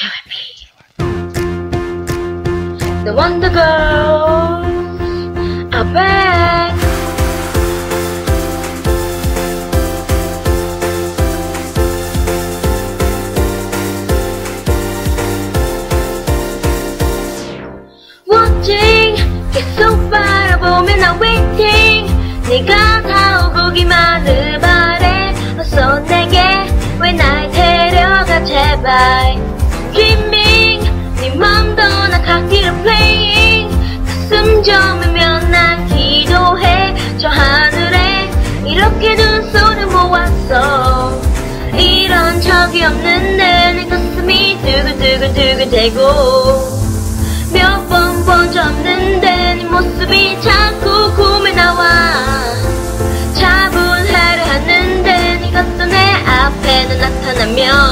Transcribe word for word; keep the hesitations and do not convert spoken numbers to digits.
The Wonder Girls are back. Watching, 계속 바라보면 나 waiting. 네가 다오고기만을 바래. 어서 내게 왜 날 데려가 제발. Dreaming, 네 맘도 나 갖기를 playing. 가슴 저으면 난 기도해. 저 하늘에 이렇게 두 손을 모았어. 이런 적이 없는데 내 가슴이 두근두근두근대고 몇 번 본 적 없는데 네 모습이 자꾸 꿈에 나와. 차분하려 하는데 네가 또 내 앞에는 나타나면